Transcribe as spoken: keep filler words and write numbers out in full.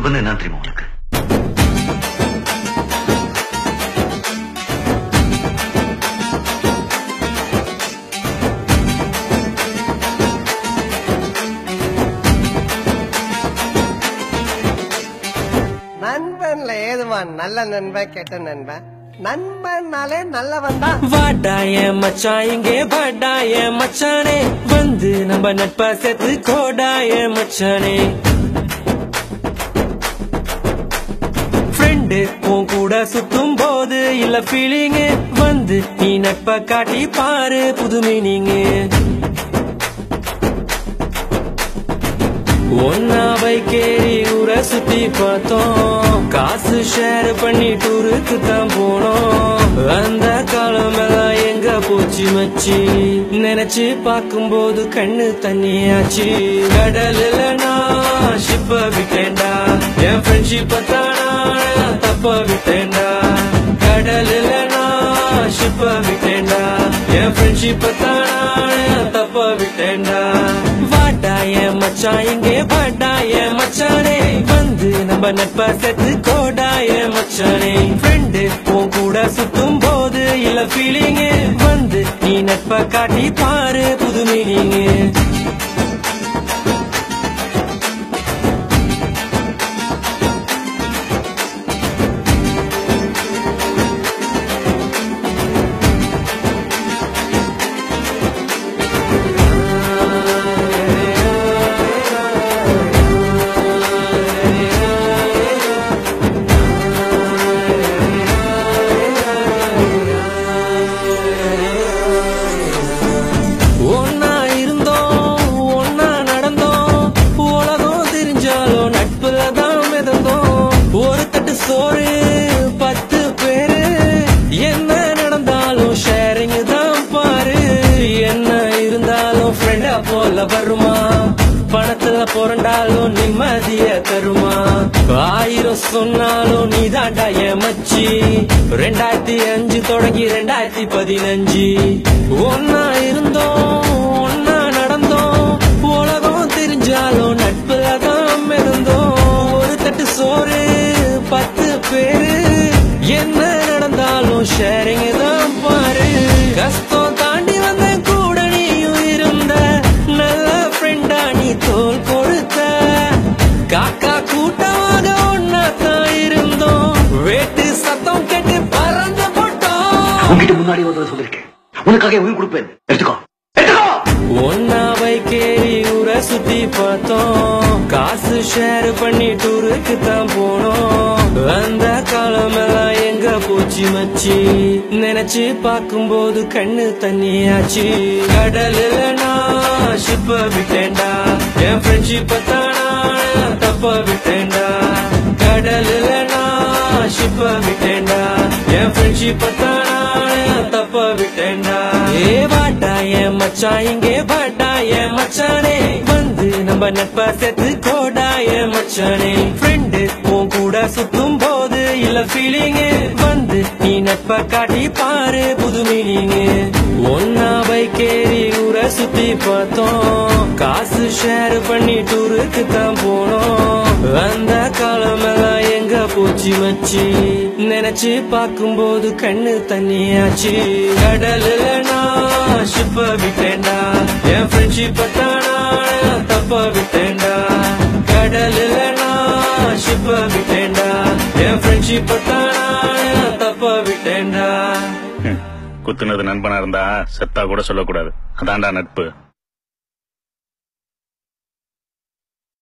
நண்பன் என்ன தெரியுமா உனக்கு? நண்பன்ல ஏதுவான் நல்ல நண்பன் கெட்ட நண்பன். நண்பன்னாலே நல்லவன் தான். வாடாய மச்சான் இங்கே வாடாய மச்சானே, வந்து நம்ம நட்பா சேர்த்து கோடாய மச்சானே. ஃப்ரெண்டு உன் கூட சுத்தும் போது இல்ல ஃபீலிங், வந்து நீ நட்பா காட்டி பாரு புது மீனிங். ஒன்னா பைக்கேறி ஊரை சுத்தி பார்த்தோம், காசு ஷேர் பண்ணி டூருக்கு தான் போனோம். அந்த காலம் எல்லாம் எங்க போச்சு மச்சி, நினைச்சு பார்க்கும் போது கண்ணு தண்ணியாச்சு. கடல்ல நான் ஷிப்ப விட்டேன்டா, என் ஃப்ரெண்ட்ஷிப்ப தானா தப்ப விட்டேன்டா. கடல்ல நான் ஷிப்ப விட்டேன்டா, என் ஃப்ரெண்ட்ஷிப்ப தானா தப்ப விட்டேன்டா. வாடாய மச்சான் இங்கே வாடாய மச்சானே, வந்து நம்ம நட்பா சேர்த்து கோடாய மச்சானே. ஃப்ரெண்டு உன் கூட சுத்தும் போது இல்ல ஃபீலிங், வந்து நீ நட்பா காட்டி பாரு புது மீனிங். சோறு பத்து பேரு, என்ன நடந்தாலும் ஷேரிங் தான் பாரு. என்ன இருந்தாலும் ஃப்ரெண்டா போல வருமா, பணத்துல புரண்டாலும் நிம்மதிய தருமா. ஆயிரம் சொன்னாலும் நீ தாண்டா என் மச்சி, ரெண்டாயிரத்தி அஞ்சு தொடங்கி ரெண்டாயிரத்தி பதினஞ்சு. ஒன்னா இருந்தோம் ஒன்னா நடந்தோம், உலகம் தெரிஞ்சாலும் நட்புல தான் இருந்தோம். ஒரு தட்டு சோறு பத்து பேரு, என்ன நடந்தாலும் ஷேரிங் தான் பாரு. கஷ்டம் தாண்டி வந்த கூட நீயும் இருந்த, நல்ல ஃப்ரெண்டா நீ தோல் கொடுத்த. காக்கா கூட்டமாக ஒன்னா தான் இருந்தோம், வேட்டு சத்தம் கேட்டு பறந்து போட்டோம். உன்கிட்ட முன்னாடி ஒரு சொல்லிருக்கேன், உனக்காக உயிர் கொடுப்பேன், எடுத்துக்கோ. ஒன்னா பைக்கேறி ஊரை சுத்தி பார்த்தோம், காசு ஷேர் பண்ணி டூருக்கு தான் போனோம். அந்த காலம் எல்லாம் எங்க போச்சு மச்சி, நினைச்சு பார்க்கும் போது கண்ணு தண்ணியாச்சு. கடல்ல நான் ஷிப்ப விட்டேன்டா, என் ஃப்ரெண்ட்ஷிப்ப தானா தப்ப விட்டேன்டா. கடல்ல நான் ஷிப்ப விட்டேன்டா, என் ஃப்ரெண்ட்ஷிப்ப தானா தப்ப விட்டேன்டா. ஏ வாடாய மச்சான் இங்கே வாடாய மச்சானே, வந்து நம்ம நட்பா சேர்த்து கோடாய மச்சானே. ஃப்ரெண்டு உன் கூட சுத்தும் போது இல்ல ஃபீலிங், வந்து நீ நட்பா காட்டி பாரு புது மீனிங். ஒன்னா பைக்கேறி ஊரை சுத்தி பார்த்தோம், காசு ஷேர் பண்ணி டூருக்கு தான் போனோம். அந்த காலம் எல்லாம் எங்க போச்சு மச்சி, நினைச்சு பார்க்கும் போது கண்ணு தண்ணியாச்சு. கடல்ல நான் ஷிப்ப விட்டேன்டா, என் ஃப்ரெண்ட்ஷிப்ப தானா தப்ப விட்டேன்டா. கடல்ல நான் ஷிப்ப விட்டேன்டா, என் ஃப்ரெண்ட்ஷிப்ப தானா தப்ப விட்டேன்டா. குத்துனது நண்பனா இருந்தா செத்தா கூட சொல்லக்கூடாது, அதான்டா நட்பு.